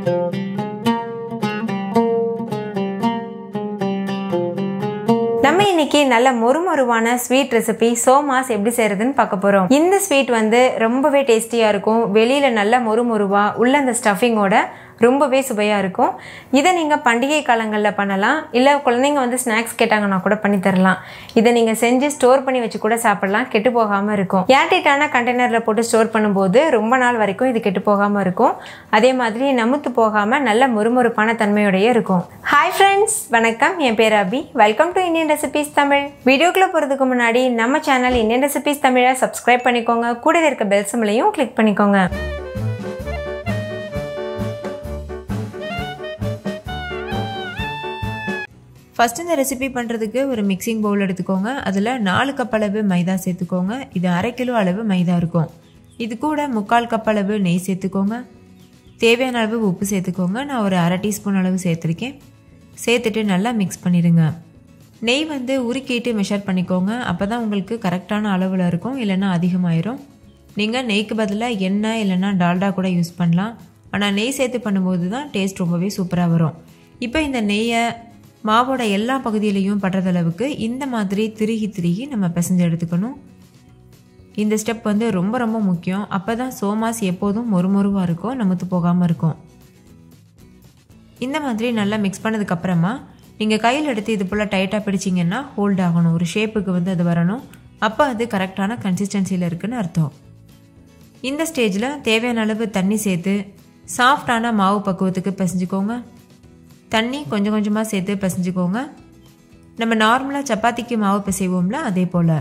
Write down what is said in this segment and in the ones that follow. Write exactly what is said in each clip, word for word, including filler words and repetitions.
நம்ம இன்னைக்கு நல்ல மொறுமொறுவான ஸ்வீட் ரெசிபி சோமாஸ் எப்படி செய்யறதுன்னு பார்க்க போறோம். இந்த ஸ்வீட் வந்து ரொம்பவே டேஸ்டியா இருக்கும். வெளியில நல்ல மொறுமொறுவா உள்ள அந்த ஸ்டஃபிங்கோட ரொம்பவே சுவையா இருக்கும். இதை நீங்க பண்டிகை காலங்களில் பண்ணலாம், இல்லை குழந்தைங்க வந்து ஸ்நாக்ஸ் கேட்டாங்கன்னா கூட பண்ணி தரலாம். இதை நீங்க செஞ்சு ஸ்டோர் பண்ணி வச்சு கூட சாப்பிடலாம், கெட்டு போகாம இருக்கும். ஏர்டைட்டான கண்டெய்னர்ல போட்டு ஸ்டோர் பண்ணும்போது ரொம்ப நாள் வரைக்கும் இது கெட்டு போகாம இருக்கும். அதே மாதிரி நமுத்து போகாம நல்ல மொறுமொறுப்பான தன்மையோடய இருக்கும். ஹாய் ஃப்ரெண்ட்ஸ், வணக்கம். என் பேர் Abhi. Welcome to Indian recipes Tamil. வீடியோக்குள்ள போறதுக்கு முன்னாடி நம்ம சேனல் இந்தியன் ரெசிபிஸ் தமிழை சப்ஸ்கிரைப் பண்ணிக்கோங்க. கூடவே இருக்க பெல் சிம்பலையும் கிளிக் பண்ணிக்கோங்க. ஃபஸ்ட்டு இந்த ரெசிபி பண்ணுறதுக்கு ஒரு மிக்சிங் பவுல் எடுத்துக்கோங்க. அதில் நாலு கப் அளவு மைதா சேர்த்துக்கோங்க. இது அரை கிலோ அளவு மைதா இருக்கும். இது கூட முக்கால் கப் அளவு நெய் சேர்த்துக்கோங்க. தேவையான அளவு உப்பு சேர்த்துக்கோங்க. நான் ஒரு அரை டீஸ்பூன் அளவு சேர்த்துருக்கேன். சேர்த்துட்டு நல்லா மிக்ஸ் பண்ணிடுங்க. நெய் வந்து உருக்கிட்டு மெஷர் பண்ணிக்கோங்க. அப்போ தான் உங்களுக்கு கரெக்டான அளவில் இருக்கும், இல்லைன்னா அதிகமாயிரும். நீங்கள் நெய்க்கு பதிலாக எண்ணெய் இல்லைன்னா டால்டா கூட யூஸ் பண்ணலாம். ஆனால் நெய் சேர்த்து பண்ணும்போது தான் டேஸ்ட் ரொம்பவே சூப்பராக வரும். இப்போ இந்த நெய்யை மாவோட எல்லா பகுதியிலையும் படுறதளவுக்கு இந்த மாதிரி திருகி திருகி நம்ம பிசைஞ்சு எடுத்துக்கணும். இந்த ஸ்டெப் வந்து ரொம்ப ரொம்ப முக்கியம். அப்போ தான் சோமாஸ் எப்போதும் மொறுமொறுவாக இருக்கும், நமுத்து போகாமல் இருக்கும். இந்த மாதிரி நல்லா மிக்ஸ் பண்ணதுக்கப்புறமா நீங்கள் கையில் எடுத்து இது போல் டைட்டாக பிடிச்சிங்கன்னா ஹோல்ட் ஆகணும். ஒரு ஷேப்புக்கு வந்து அது வரணும். அப்போ அது கரெக்டான கன்சிஸ்டன்சியில் இருக்குதுன்னு அர்த்தம். இந்த ஸ்டேஜில் தேவையான அளவு தண்ணி சேர்த்து சாஃப்டான மாவு பக்குவத்துக்கு பிசைஞ்சுக்கோங்க. தண்ணி கொஞ்சம் கொஞ்சமாக சேர்த்து பிசைஞ்சுக்கோங்க. நம்ம நார்மலாக சப்பாத்திக்கு மாவு பிசைவோம்ல, அதே போல்.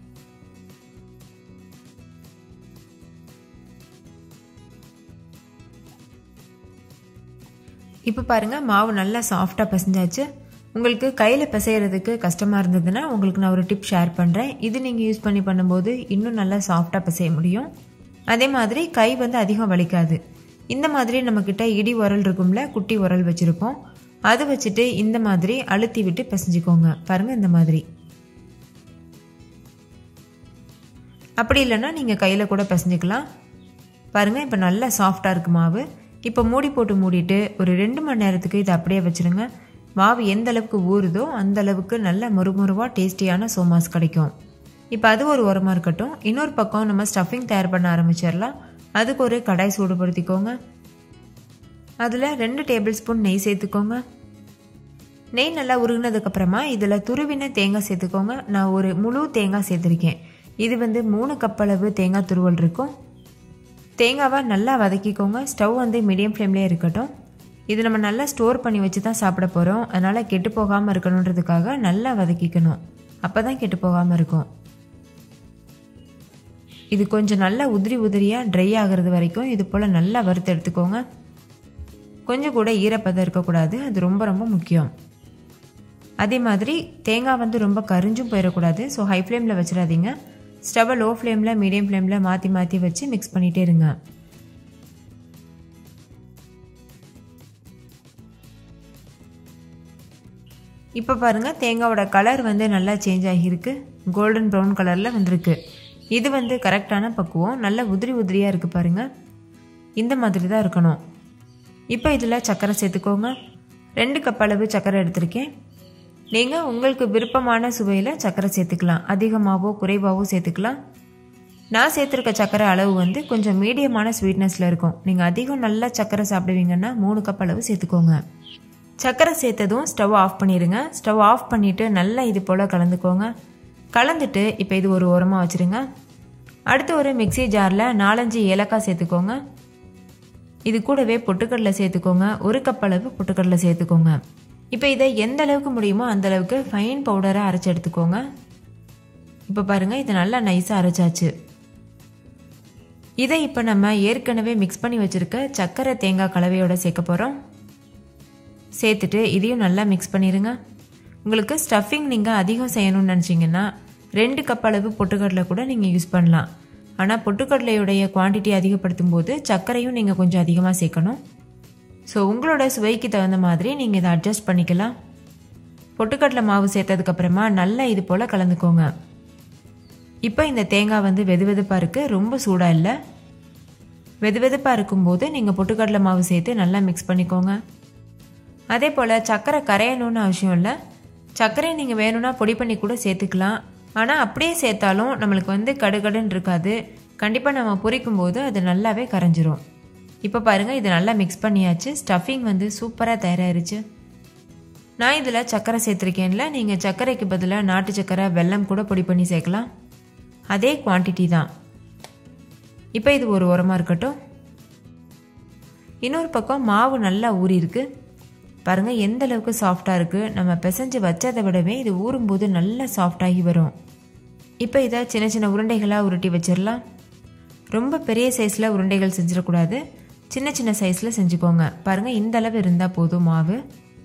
இப்போ பாருங்கள், மாவு நல்லா சாஃப்டாக பிசைஞ்சாச்சு. உங்களுக்கு கையில் பிசைகிறதுக்கு கஷ்டமாக இருந்ததுன்னா உங்களுக்கு நான் ஒரு டிப் ஷேர் பண்ணுறேன். இது நீங்கள் யூஸ் பண்ணி பண்ணும்போது இன்னும் நல்லா சாஃப்டாக பிசைய முடியும். அதே மாதிரி கை வந்து அதிகம் வலிக்காது. இந்த மாதிரி நம்மக்கிட்ட இடி உரல் இருக்கும்ல, குட்டி உரல் வச்சுருப்போம். அது வச்சுட்டு இந்த மாதிரி அழுத்தி விட்டு பிசைஞ்சுக்கோங்க. பாருங்கள், இந்த மாதிரி. அப்படி இல்லைன்னா நீங்கள் கையில் கூட பிசைஞ்சிக்கலாம். பாருங்கள், இப்போ நல்லா சாஃப்டாக இருக்கு மாவு. இப்போ மூடி போட்டு மூடிட்டு ஒரு ரெண்டு மணி நேரத்துக்கு இதை அப்படியே வச்சுருங்க. மாவு எந்த அளவுக்கு ஊறுதோ அந்த அளவுக்கு நல்ல மொறுமொறுவாக டேஸ்டியான சோமாஸ் கிடைக்கும். இப்போ அது ஒரு உரமாக இருக்கட்டும். இன்னொரு பக்கம் நம்ம ஸ்டஃபிங் தயார் பண்ண ஆரம்பிச்சிடலாம். அதுக்கு ஒரு கடாய் சூடுபடுத்திக்கோங்க. அதில் ரெண்டு டேபிள் ஸ்பூன் நெய் சேர்த்துக்கோங்க. நெய் நல்லா உருகினதுக்கப்புறமா இதில் துருவின தேங்காய் சேர்த்துக்கோங்க. நான் ஒரு முழு தேங்காய் சேர்த்துருக்கேன். இது வந்து மூணு கப் அளவு தேங்காய் துருவல் இருக்கும். தேங்காவை நல்லா வதக்கிக்கோங்க. ஸ்டவ் வந்து மீடியம் ஃப்ளேம்லேயே இருக்கட்டும். இது நம்ம நல்லா ஸ்டோர் பண்ணி வச்சு தான் சாப்பிட போகிறோம். அதனால் கெட்டு போகாமல் இருக்கணுன்றதுக்காக நல்லா வதக்கிக்கணும். அப்போ தான் கெட்டு போகாமல் இருக்கும். இது கொஞ்சம் நல்லா உதிரி உதிரியாக ட்ரை ஆகிறது வரைக்கும் இது போல் நல்லா வறுத்து எடுத்துக்கோங்க. கொஞ்சம் கூட ஈரப்பதம் இருக்கக்கூடாது, அது ரொம்ப ரொம்ப முக்கியம். அதே மாதிரி தேங்காய் வந்து ரொம்ப கரிஞ்சும் போயிடக்கூடாது. ஸோ ஹை ஃப்ளேமில் வச்சிடாதீங்க. ஸ்டவ்வை லோ ஃப்ளேமில் மீடியம் ஃப்ளேமில் மாற்றி மாற்றி வச்சு மிக்ஸ் பண்ணிகிட்டே இருங்க. இப்போ பாருங்கள், தேங்காயோட கலர் வந்து நல்லா சேஞ்ச் ஆகியிருக்கு. கோல்டன் ப்ரௌன் கலரில் வந்திருக்கு. இது வந்து கரெக்டான பக்குவம். நல்லா உதிரி உதிரியாக இருக்குது பாருங்கள். இந்த மாதிரி தான் இருக்கணும். இப்போ இதில் சர்க்கரை சேர்த்துக்கோங்க. ரெண்டு கப் அளவு சர்க்கரை எடுத்திருக்கேன். நீங்கள் உங்களுக்கு விருப்பமான சுவையில் சர்க்கரை சேர்த்துக்கலாம். அதிகமாகவோ குறைவாகவோ சேர்த்துக்கலாம். நான் சேர்த்துருக்க சர்க்கரை அளவு வந்து கொஞ்சம் மீடியமான ஸ்வீட்னஸில் இருக்கும். நீங்கள் அதிகம் நல்லா சர்க்கரை சாப்பிடுவீங்கன்னா மூணு கப் அளவு சேர்த்துக்கோங்க. சர்க்கரை சேர்த்ததும் ஸ்டவ் ஆஃப் பண்ணிடுங்க. ஸ்டவ் ஆஃப் பண்ணிவிட்டு நல்லா இது போல் கலந்துக்கோங்க. கலந்துட்டு இப்போ இது ஒரு ஓரமாக வச்சுருங்க. அடுத்து ஒரு மிக்சி ஜாரில் நாலஞ்சு ஏலக்காய் சேர்த்துக்கோங்க. இது கூடவே பொட்டுக்கடலை சேர்த்துக்கோங்க. ஒரு கப் அளவு பொட்டுக்கடலை சேர்த்துக்கோங்க. இப்போ இதை எந்த அளவுக்கு முடியுமோ அந்த அளவுக்கு ஃபைன் பவுடராக அரைச்சி எடுத்துக்கோங்க. இப்போ பாருங்கள், இது நல்லா நைஸாக அரைச்சாச்சு. இதை இப்போ நம்ம ஏற்கனவே மிக்ஸ் பண்ணி வச்சுருக்க சர்க்கரை தேங்காய் கலவையோடு சேர்க்க போகிறோம். சேர்த்துட்டு இதையும் நல்லா மிக்ஸ் பண்ணிடுங்க. உங்களுக்கு ஸ்டஃபிங் நீங்கள் அதிகம் செய்யணும்னு நினச்சிங்கன்னா ரெண்டு கப் அளவு பொட்டுக்கடலை கூட நீங்கள் யூஸ் பண்ணலாம். ஆனால் பொட்டுக்கடலையுடைய குவான்டிட்டி அதிகப்படுத்தும் போது சர்க்கரையும் நீங்கள் கொஞ்சம் அதிகமாக சேர்க்கணும். ஸோ உங்களோட சுவைக்கு தகுந்த மாதிரி நீங்கள் இதை அட்ஜஸ்ட் பண்ணிக்கலாம். பொட்டுக்கடலை மாவு சேர்த்ததுக்கப்புறமா நல்லா இது போல் கலந்துக்கோங்க. இப்போ இந்த தேங்காய் வந்து வெது வெதுப்பாக இருக்குது, ரொம்ப சூடாக இல்லை. வெது வெதுப்பாக இருக்கும்போது நீங்கள் பொட்டுக்கடலை மாவு சேர்த்து நல்லா மிக்ஸ் பண்ணிக்கோங்க. அதே போல் சர்க்கரை கரையணும்னு அவசியம் இல்லை. சர்க்கரையை நீங்கள் வேணும்னா பொடி பண்ணி கூட சேர்த்துக்கலாம். ஆனால் அப்படியே சேர்த்தாலும் நம்மளுக்கு வந்து கடுகடுன்னு இருக்காது. கண்டிப்பாக நம்ம பொரிக்கும் போது அது நல்லாவே கரைஞ்சிரும். இப்போ பாருங்கள், இது நல்லா மிக்ஸ் பண்ணியாச்சு. ஸ்டஃபிங் வந்து சூப்பராக தயாராகிருச்சு. நான் இதில் சர்க்கரை சேர்த்துருக்கேன்ல, நீங்கள் சர்க்கரைக்கு பதிலாக நாட்டு சர்க்கரை வெல்லம் கூட பொடி பண்ணி சேர்க்கலாம். அதே குவான்டிட்டி தான். இப்போ இது ஒரு உரமாக இருக்கட்டும். இன்னொரு பக்கம் மாவு நல்லா ஊறி இருக்கு பாருங்கள், எந்த அளவுக்கு சாஃப்டாக இருக்குது. நம்ம பிசைஞ்சு வச்சதை விடவே இது ஊறும்போது நல்லா சாஃப்டாகி வரும். இப்போ இதை சின்ன சின்ன உருண்டைகளாக உருட்டி வச்சிடலாம். ரொம்ப பெரிய சைஸில் உருண்டைகள் செஞ்சிடக்கூடாது, சின்ன சின்ன சைஸில் செஞ்சுக்கோங்க. பாருங்கள், இந்த அளவு இருந்தால் போதும் மாவு.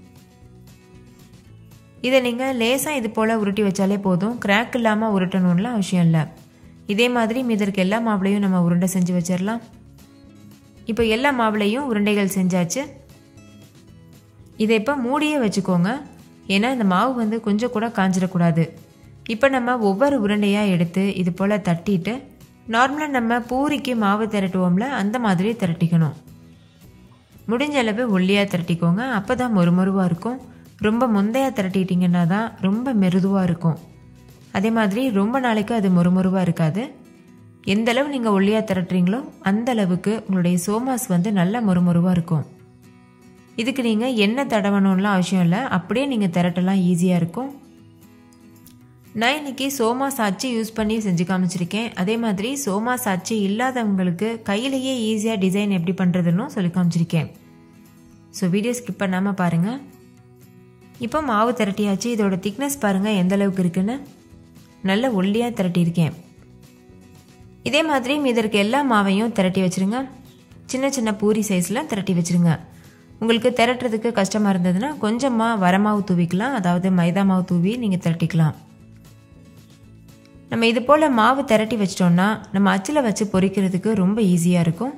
இதை நீங்கள் லேசாக இது போல் உருட்டி வச்சாலே போதும். கிராக் இல்லாமல் உருட்டணும்லாம் அவசியம் இல்லை. இதே மாதிரி மீதற்கு எல்லா மாவுலையும் நம்ம உருண்டை செஞ்சு வச்சிடலாம். இப்போ எல்லா மாவுலையும் உருண்டைகள் செஞ்சாச்சு. இதை இப்போ மூடியே வச்சுக்கோங்க, ஏன்னா இந்த மாவு வந்து கொஞ்சம் கூட காஞ்சிடக்கூடாது. இப்போ நம்ம ஒவ்வொரு உருண்டையாக எடுத்து இது போல் தட்டிட்டு நார்மலாக நம்ம பூரிக்கு மாவு திரட்டுவோம்ல, அந்த மாதிரி திரட்டிக்கணும். முடிஞ்ச அளவு ஒல்லியாக திரட்டிக்கோங்க, அப்போ தான் மொறுமொறுவாக இருக்கும். ரொம்ப முந்தையாக திரட்டிட்டிங்கன்னா தான் ரொம்ப மெருதுவாக இருக்கும். அதே மாதிரி ரொம்ப நாளைக்கு அது மொறுமொறுவாக இருக்காது. எந்த அளவு நீங்கள் ஒல்லியாக திரட்டுறீங்களோ அந்த அளவுக்கு உங்களுடைய சோமாஸ் வந்து நல்ல மொறுமொறுவாக இருக்கும். இதுக்கு நீங்கள் எண்ணெய் தடவணும்லாம் அவசியம் இல்லை, அப்படியே நீங்கள் திரட்டலாம், ஈஸியாக இருக்கும். நான் இன்றைக்கி சோமாஸ் அச்சு யூஸ் பண்ணி செஞ்சு காமிச்சிருக்கேன். அதே மாதிரி சோமாஸ் அச்சு இல்லாதவங்களுக்கு கையிலேயே ஈஸியாக டிசைன் எப்படி பண்ணுறதுன்னு சொல்லி காமிச்சிருக்கேன். ஸோ வீடியோ ஸ்கிப் பண்ணாமல் பாருங்கள். இப்போ மாவு திரட்டியாச்சு. இதோட திக்னஸ் பாருங்கள் எந்த அளவுக்கு இருக்குன்னு. நல்ல ஒல்லியாக திரட்டியிருக்கேன். இதே மாதிரி மீதற்கு எல்லா மாவையும் திரட்டி வச்சுருங்க. சின்ன சின்ன பூரி சைஸில் திரட்டி வச்சுருங்க. உங்களுக்கு திரட்டுறதுக்கு கஷ்டமாக இருந்ததுன்னா கொஞ்சமாக வரமாவு தூவிக்கலாம், அதாவது மைதா மாவு தூவி நீங்கள் திரட்டிக்கலாம். நம்ம இது போல் மாவு திரட்டி வச்சிட்டோம்னா நம்ம அச்சில் வச்சு பொரிக்கிறதுக்கு ரொம்ப ஈஸியாக இருக்கும்.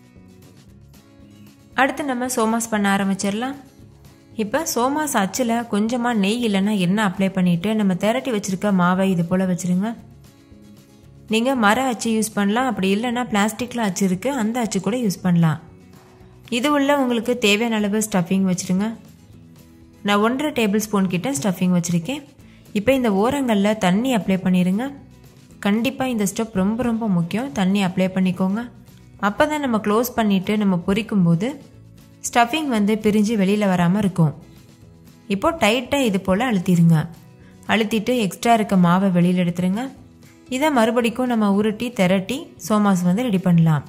அடுத்து நம்ம சோமாஸ் பண்ண ஆரம்பிச்சிடலாம். இப்போ சோமாஸ் அச்சில் கொஞ்சமாக நெய் இல்லைன்னா எண்ணெய் அப்ளை பண்ணிவிட்டு நம்ம திரட்டி வச்சுருக்க மாவை இது போல் வச்சுருங்க. நீங்கள் மர அச்சு யூஸ் பண்ணலாம், அப்படி இல்லைன்னா பிளாஸ்டிக்கில் அச்சு இருக்குது, அந்த அச்சு கூட யூஸ் பண்ணலாம். இது உள்ள உங்களுக்கு தேவையான அளவு ஸ்டஃபிங் வச்சுருங்க. நான் ஒன்றரை டேபிள் ஸ்பூன் கிட்ட ஸ்டஃபிங் வச்சுருக்கேன். இப்போ இந்த ஓரங்களில் தண்ணி அப்ளை பண்ணிடுங்க. கண்டிப்பாக இந்த ஸ்டெப் ரொம்ப ரொம்ப முக்கியம். தண்ணி அப்ளை பண்ணிக்கோங்க. அப்போ தான் நம்ம க்ளோஸ் பண்ணிவிட்டு நம்ம பொரிக்கும்போது ஸ்டஃபிங் வந்து பிரிஞ்சு வெளியில் வராமல் இருக்கும். இப்போது டைட்டாக இது போல் அழுத்திடுங்க. அழுத்திட்டு எக்ஸ்ட்ரா இருக்க மாவை வெளியில் எடுத்துருங்க. இதை மறுபடிக்கும் நம்ம உருட்டி திரட்டி சோமாஸ் வந்து ரெடி பண்ணலாம்.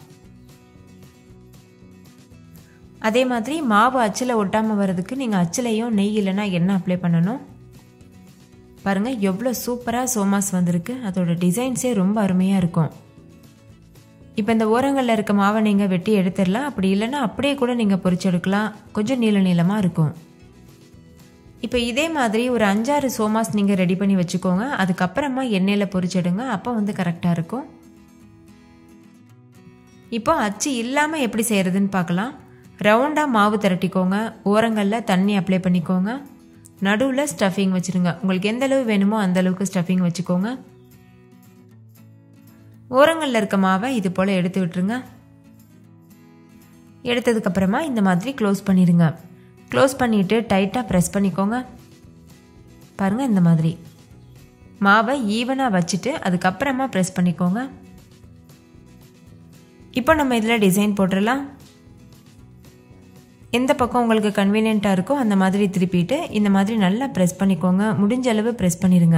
அதே மாதிரி மாவு அச்சில் ஒட்டாமல் வர்றதுக்கு நீங்கள் அச்சிலையும் நெய் இல்லைன்னா எண்ணெய் அப்ளை பண்ணணும். பாருங்கள் எவ்வளோ சூப்பராக சோமாஸ் வந்திருக்கு. அதோட டிசைன்ஸே ரொம்ப அருமையாக இருக்கும். இப்போ இந்த ஓரங்களில் இருக்க மாவை நீங்கள் வெட்டி எடுத்துடலாம், அப்படி இல்லைன்னா அப்படியே கூட நீங்கள் பொரிச்சு எடுக்கலாம். கொஞ்சம் நீள நீளமாக இருக்கும். இப்போ இதே மாதிரி ஒரு அஞ்சாறு சோமாஸ் நீங்கள் ரெடி பண்ணி வச்சுக்கோங்க. அதுக்கப்புறமா எண்ணெயில் பொரிச்செடுங்க, அப்போ வந்து கரெக்டாக இருக்கும். இப்போ அச்சு இல்லாமல் எப்படி செய்கிறதுன்னு பார்க்கலாம். ரவுண்டாக மாவு திரட்டிக்கோங்க. ஓரங்களில் தண்ணி அப்ளை பண்ணிக்கோங்க. நடுவில் ஸ்டஃபிங் வச்சுருங்க. உங்களுக்கு எந்த அளவு வேணுமோ அந்த அளவுக்கு ஸ்டஃபிங் வச்சுக்கோங்க. ஓரங்களில் இருக்க மாவை இது போல் எடுத்து விட்டுருங்க. எடுத்ததுக்கப்புறமா இந்த மாதிரி க்ளோஸ் பண்ணிடுங்க. க்ளோஸ் பண்ணிவிட்டு டைட்டாக ப்ரெஸ் பண்ணிக்கோங்க. பாருங்கள் இந்த மாதிரி மாவை ஈவனாக வச்சுட்டு அதுக்கப்புறமா ப்ரெஸ் பண்ணிக்கோங்க. இப்போ நம்ம இதில் டிசைன் போட்டுடலாம். எந்த பக்கம் உங்களுக்கு கன்வீனியண்ட்டாக இருக்கோ அந்த மாதிரி திருப்பிட்டு இந்த மாதிரி நல்லா ப்ரெஸ் பண்ணிக்கோங்க. முடிஞ்ச அளவு ப்ரெஸ் பண்ணிடுங்க.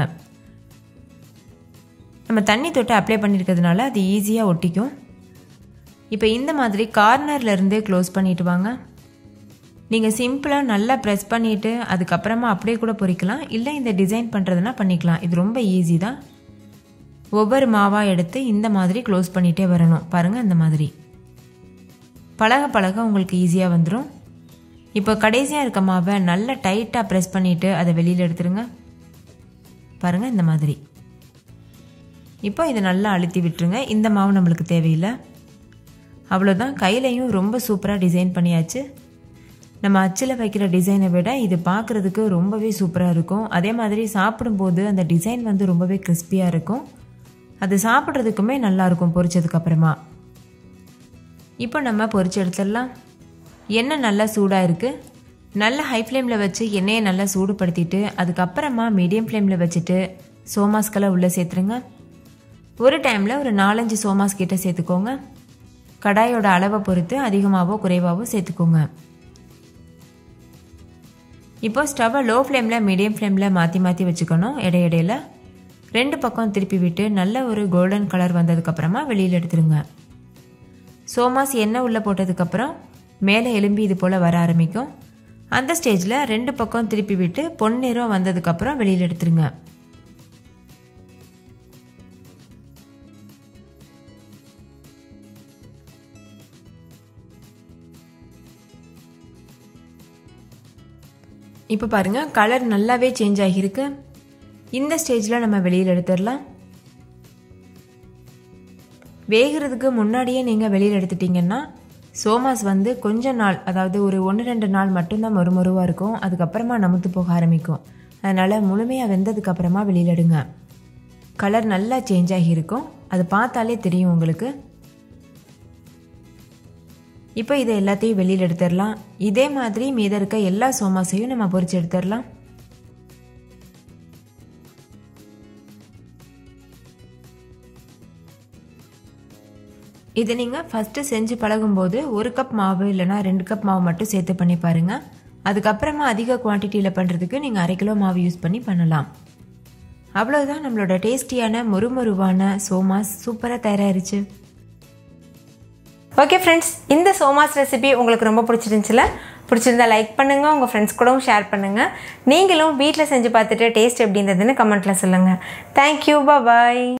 நம்ம தண்ணி தொட்டு அப்ளை பண்ணியிருக்கிறதுனால அது ஈஸியாக ஒட்டிக்கும். இப்போ இந்த மாதிரி கார்னர்லேருந்து க்ளோஸ் பண்ணிட்டு வாங்க. நீங்கள் சிம்பிளாக நல்லா ப்ரெஸ் பண்ணிவிட்டு அதுக்கப்புறமா அப்படியே கூட பொரிக்கலாம், இல்லை இந்த டிசைன் பண்ணுறதுனா பண்ணிக்கலாம். இது ரொம்ப ஈஸி தான். ஒவ்வொரு மாவாக எடுத்து இந்த மாதிரி க்ளோஸ் பண்ணிகிட்டே வரணும். பாருங்கள் இந்த மாதிரி பழக பழக உங்களுக்கு ஈஸியாக வந்துடும். இப்போ கடைசியாக இருக்க மாவை நல்லா டைட்டாக ப்ரெஸ் பண்ணிவிட்டு அதை வெளியில் எடுத்துருங்க. பாருங்கள் இந்த மாதிரி. இப்போ இதை நல்லா அழுத்தி விட்டுருங்க. இந்த மாவு நம்மளுக்கு தேவையில்லை. அவ்வளோதான். கையிலையும் ரொம்ப சூப்பராக டிசைன் பண்ணியாச்சு. நம்ம அச்சில் வைக்கிற டிசைனை விட இது பார்க்குறதுக்கு ரொம்பவே சூப்பராக இருக்கும். அதே மாதிரி சாப்பிடும்போது அந்த டிசைன் வந்து ரொம்பவே கிறிஸ்பியாக இருக்கும். அது சாப்பிட்றதுக்குமே நல்லாயிருக்கும் பொரிச்சதுக்கப்புறமா. இப்போ நம்ம பொரிச்சு எடுத்துடலாம். எண்ணெய் நல்லா சூடாக இருக்குது. நல்லா ஹை ஃப்ளேமில் வச்சு எண்ணெயை நல்லா சூடுபடுத்திட்டு அதுக்கப்புறமா மீடியம் ஃப்ளேமில் வச்சுட்டு சோமாஸ்களை உள்ளே சேர்த்துருங்க. ஒரு டைமில் ஒரு நாலஞ்சு சோமாஸ் கிட்ட சேர்த்துக்கோங்க. கடாயோட அளவை பொறுத்து அதிகமாகவோ குறைவாகவோ சேர்த்துக்கோங்க. இப்போ ஸ்டவ்வை லோ ஃப்ளேமில் மீடியம் ஃப்ளேமில் மாற்றி மாற்றி வச்சுக்கணும். இடையிடையில் ரெண்டு பக்கம் திருப்பி விட்டு நல்ல ஒரு கோல்டன் கலர் வந்ததுக்கப்புறமா வெளியில் எடுத்துருங்க. சோமாஸ் எண்ணெய் உள்ளே போட்டதுக்கப்புறம் மேலே எலும்பி இது போல் வர ஆரம்பிக்கும். அந்த ஸ்டேஜில் ரெண்டு பக்கம் திருப்பி விட்டு பொன்னிறம் வந்ததுக்கப்புறம் வெளியில் எடுத்துருங்க. இப்போ பாருங்கள் கலர் நல்லாவே சேஞ்ச் ஆகியிருக்கு. இந்த ஸ்டேஜில் நம்ம வெளியில் எடுத்துடலாம். வேகிறதுக்கு முன்னாடியே நீங்கள் வெளியில் எடுத்துட்டிங்கன்னா சோமாஸ் வந்து கொஞ்ச நாள், அதாவது ஒரு ஒன்று ரெண்டு நாள் மட்டும்தான் மொறுமொறுவாக இருக்கும். அதுக்கப்புறமா நமுத்து போக ஆரம்பிக்கும். அதனால் முழுமையாக வெந்ததுக்கப்புறமா வெளியில் எடுங்க. கலர் நல்லா சேஞ்ச் ஆகியிருக்கும். அது பார்த்தாலே தெரியும் உங்களுக்கு. இப்போ இதை எல்லாத்தையும் வெளியில் எடுத்துடலாம். இதே மாதிரி மீத இருக்க எல்லா சோமாஸையும் நம்ம பொரிச்சு எடுத்துடலாம். இதை நீங்கள் ஃபஸ்ட்டு செஞ்சு பழகும்போது ஒரு கப் மாவு இல்லைனா ரெண்டு கப் மாவு மட்டும் சேர்த்து பண்ணி பாருங்கள். அதுக்கப்புறமா அதிக குவான்டிட்டியில் பண்ணுறதுக்கு நீங்கள் அரை கிலோ மாவு யூஸ் பண்ணி பண்ணலாம். அவ்வளோதான், நம்மளோட டேஸ்டியான மொறுமொறுவான சோமாஸ் சூப்பராக தயாராகிருச்சு. ஓகே ஃப்ரெண்ட்ஸ், இந்த சோமாஸ் ரெசிபி உங்களுக்கு ரொம்ப பிடிச்சிருந்துச்சுல? பிடிச்சிருந்தா லைக் பண்ணுங்கள், உங்கள் ஃப்ரெண்ட்ஸ் கூடவும் ஷேர் பண்ணுங்கள். நீங்களும் வீட்டில் செஞ்சு பார்த்துட்டு டேஸ்ட் எப்படி இருந்ததுன்னு கமெண்ட்டில் சொல்லுங்கள். தேங்க்யூ, பாய்.